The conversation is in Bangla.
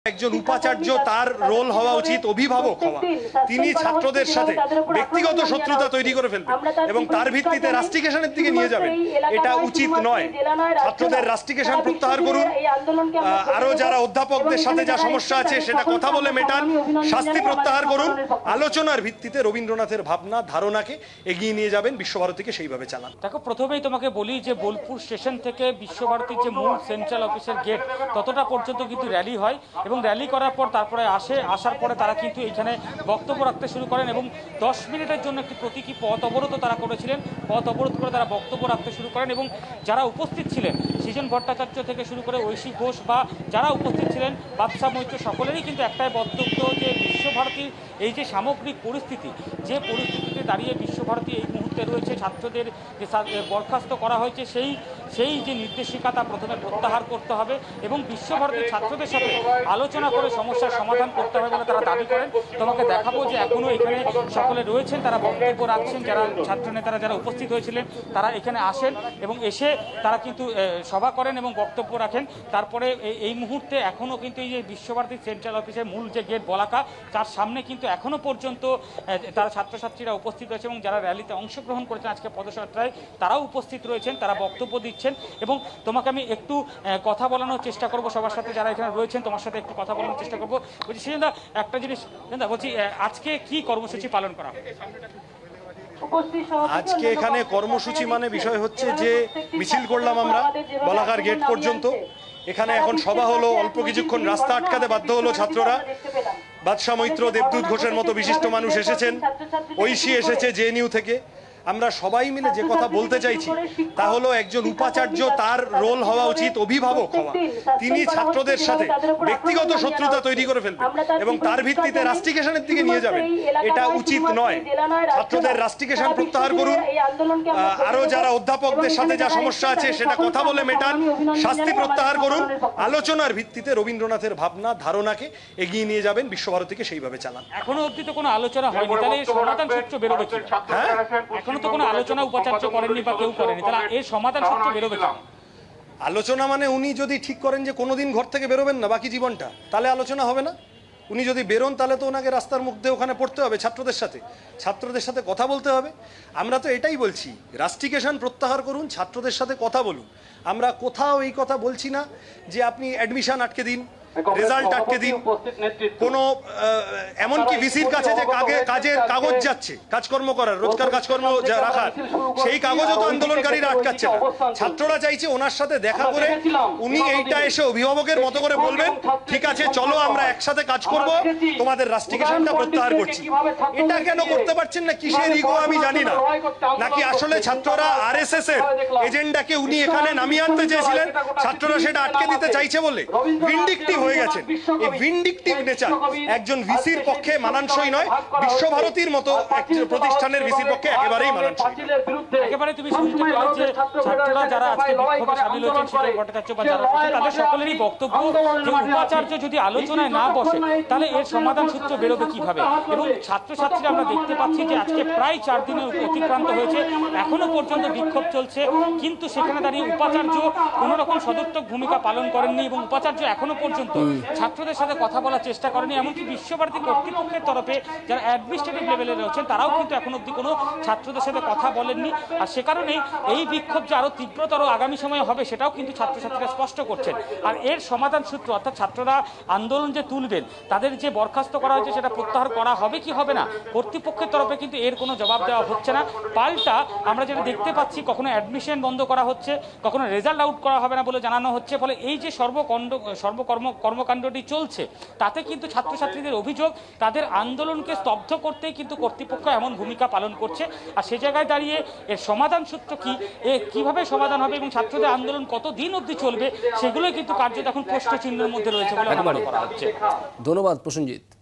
একজন উপাচার্য তার রোল হওয়া উচিত অভিভাবক হওয়া। তিনি ছাত্রদের সাথে ব্যক্তিগত শত্রুতা তৈরি করে ফেলবেন এবং তার ভিত্তিতে রাস্টিকেশনের দিকে নিয়ে যাবেন, এটা উচিত নয়। ছাত্রদের রাস্টিকেশন প্রত্যাহার করুন, আরো যারা অধ্যাপকদের সাথে যা সমস্যা আছে সেটা কথা বলে মেটান, শাস্তি প্রত্যাহার করুন, আলোচনার ভিত্তিতে রবীন্দ্রনাথের ভাবনা ধারণাকে এগিয়ে নিয়ে যাবেন, বিশ্বভারতীকে সেইভাবে চালান। দেখো, প্রথমেই তোমাকে বলি যে বোলপুর স্টেশন থেকে বিশ্বভারতীর যে মূল সেন্ট্রাল অফিসের গেট ততটা পর্যন্ত কিন্তু র্যালি হয় এবং র্যালি করার পর তারপরে আসার পরে তারা কিন্তু এখানে বক্তব্য রাখতে শুরু করেন এবং 10 মিনিটের জন্য একটি প্রতীকী পথ অবরোধ তারা করেছিলেন। পথ অবরোধ করে তারা বক্তব্য রাখতে শুরু করেন এবং যারা উপস্থিত ছিলেন, সৃজন ভট্টাচার্য থেকে শুরু করে ঐশী ঘোষ বা যারা উপস্থিত ছিলেন, বাদশা মৈত্র, সকলেরই কিন্তু একটাই বক্তব্য যে বিশ্বভারতীর এই যে সামগ্রিক পরিস্থিতি, যে পরিস্থিতিতে দাঁড়িয়ে বিশ্বভারতী এই মুহূর্তে রয়েছে, ছাত্রদের যে বরখাস্ত করা হয়েছে সেই যে নির্দেশিকা তা প্রথমে প্রত্যাহার করতে হবে এবং বিশ্বভারতীর ছাত্রদের সাথে আলোচনা করে সমস্যার সমাধান করতে হবে বলে তারা দাবি করেন। তোমাকে দেখাবো যে এখনও এখানে সকলে রয়েছেন, তারা বক্তব্য রাখছেন। যারা ছাত্রনেতারা যারা উপস্থিত হয়েছিলেন তারা এখানে আসেন এবং এসে তারা কিন্তু সভা করেন এবং বক্তব্য রাখেন। তারপরে এই মুহূর্তে এখনও কিন্তু এই যে বিশ্বভারতীর সেন্ট্রাল অফিসের মূল যে গেট বলাকা, তার সামনে কিন্তু এখনও পর্যন্ত তারা ছাত্রছাত্রীরা উপস্থিত রয়েছে এবং যারা র্যালিতে অংশগ্রহণ করেছেন আজকে পদযাত্রায় তারাও উপস্থিত রয়েছেন, তারা বক্তব্য দিচ্ছেন। এবং তোমাকে আমি একটু কথা বলানোর চেষ্টা করব সবার সাথে, যারা এখানে রয়েছেন তোমার সাথে একটু কথা বলানোর চেষ্টা করবো। বলছি সৃজনদা, একটা জিনিস বলছি, আজকে কি কর্মসূচি পালন করা হবে? আজকে এখানে কর্মসূচি মানে বিষয় হচ্ছে যে মিছিল করলাম আমরা বলাকার গেট পর্যন্ত। এখানে এখন সভা হলো, অল্প কিছুক্ষণ রাস্তা আটকাতে বাধ্য হলো ছাত্ররা। বাদশা মৈত্র, দেবদূত ঘোষের মতো বিশিষ্ট মানুষ এসেছেন, ঐশী এসেছে জেএনইউ থেকে। আমরা সবাই মিলে যে কথা বলতে চাইছি তা হলো একজন উপাচার্য তার রোল হওয়া উচিত অভিভাবক হওয়া। তিনি ছাত্রদের সাথে ব্যক্তিগত শত্রুতা তৈরি করে ফেলবেন এবং তার ভিত্তিতে রাস্টিকেশনের দিকে নিয়ে যাবেন, এটা উচিত নয়। ছাত্রদের রাস্টিকেশন প্রত্যাহার করুন, আরো যারা অধ্যাপকদের সাথে যা সমস্যা আছে সেটা কথা বলে মেটান, শাস্তি প্রত্যাহার করুন, আলোচনার ভিত্তিতে রবীন্দ্রনাথের ভাবনা ধারণাকে এগিয়ে নিয়ে যাবেন, বিশ্বভারতীকে সেইভাবে চালান। এখনো অবধি তো কোনো আলোচনা হয়নি, তাহলে এই সমাধান সূত্র বেরোবে কি? হ্যাঁ, এখনো তো কোনো আলোচনা উপাচার্য করেননি বা কেউ করেনি, তাহলে এর সমাধান সূত্র বেরোবে কেন? আলোচনা মানে উনি যদি ঠিক করেন যে কোনোদিন ঘর থেকে বেরোবেন না বাকি জীবনটা, তাহলে আলোচনা হবে না। উনি যদি বেরোন তাহলে তো ওনাকে রাস্তার মুখ দিয়ে ওখানে পড়তে হবে, ছাত্রদের সাথে কথা বলতে হবে। আমরা তো এটাই বলছি, রাস্টিকেশন প্রত্যাহার করুন, ছাত্রদের সাথে কথা বলুন। আমরা কোথাও এই কথা বলছি না যে আপনি অ্যাডমিশন আটকে দিন, রেজাল্ট আটকে দিন, কোনো এমনকি ভিসির কাছে যে কাজের কাগজ যাচ্ছে, কাজকর্ম করার, রোজকার কাজকর্ম রাখার, সেই কাগজও তো আন্দোলনকারীরা আটকাচ্ছে না। ছাত্ররা চাইছে ওনার সাথে দেখা করে উনি এইটা এসে অভিভাবকের মতো করে বলবেন, ঠিক আছে চলো আমরা একসাথে কাজ করব, তোমাদের রাস্টিকেশনটা প্রত্যাহার করছি। এটা কেন করতে পারছেন না? কিসের ইগো আমি জানি না। নাকি আসলে ছাত্ররা আরএসএস এর এজেন্ডাকে উনি এখানে নামিয়ে আনতে চেয়েছিলেন, ছাত্ররা সেটা আটকে দিতে চাইছে বলে ভিন্ডিকটিভ হয়ে গেছেন। এই ভিন্ডিকটিভ নেচার একজন ভিসির পক্ষে মানানসই নয়, বিশ্বভারতীর মতো একটি প্রতিষ্ঠানের ভিসির পক্ষে একেবারেই মানানসই। একেবারে তুমি শুনতে পেলে যে ছাত্ররা যারা আজকে বিক্ষোভে শামিল হয়েছেন, সৃজন ভট্টাচার্য বা যারা তাদের সকলেরই বক্তব্য যে উপাচার্য যদি আলোচনায় না বসে তাহলে এর সমাধান সূত্র বেরোবে কিভাবে। এবং ছাত্রছাত্রীরা আমরা দেখতে পাচ্ছি যে আজকে প্রায় 4 দিনের অতিক্রান্ত হয়েছে, এখনো পর্যন্ত বিক্ষোভ চলছে, কিন্তু সেখানে দাঁড়িয়ে উপাচার্য কোনো রকম সদর্থক ভূমিকা পালন করেননি এবং উপাচার্য এখনো পর্যন্ত ছাত্রদের সাথে কথা বলার চেষ্টা করেনি। এমনকি বিশ্বভারতী কর্তৃপক্ষের তরফে যারা অ্যাডমিনিস্ট্রেটিভ লেভেলে রয়েছেন তারাও কিন্তু এখন অব্দি কোনো ছাত্রদের সাথে কথা বলেননি। আর সে কারণেই এই বিক্ষোভ যে আরও তীব্রতর আগামী সময়ে হবে সেটাও কিন্তু ছাত্রছাত্রীরা স্পষ্ট করছেন। আর এর সমাধান সূত্র, অর্থাৎ ছাত্ররা আন্দোলন যে তুলবেন, তাদের যে বরখাস্ত করা হয়েছে সেটা প্রত্যাহার করা হবে কি হবে না, কর্তৃপক্ষের তরফে কিন্তু এর কোনো জবাব দেওয়া হচ্ছে না। পাল্টা আমরা যেটা দেখতে পাচ্ছি, কখনো অ্যাডমিশন বন্ধ করা হচ্ছে, কখনো রেজাল্ট আউট করা হবে না বলে জানানো হচ্ছে। ফলে এই যে কর্মকাণ্ডটি চলছে তাতে কিন্তু ছাত্রছাত্রীদের অভিযোগ তাদের আন্দোলনকে স্তব্ধ করতেই কিন্তু কর্তৃপক্ষ এমন ভূমিকা পালন করছে। আর সে জায়গায় দাঁড়িয়ে এর সমাধান সূত্র কি, কিভাবে সমাধান হবে এবং ছাত্রদের আন্দোলন কত দিন অবধি চলবে, সেগুলোই কিন্তু কার্যত এখন প্রশ্ন চিহ্নের মধ্যে রয়েছে বলে মনে করা হচ্ছে। ধন্যবাদ প্রসেনজিৎ।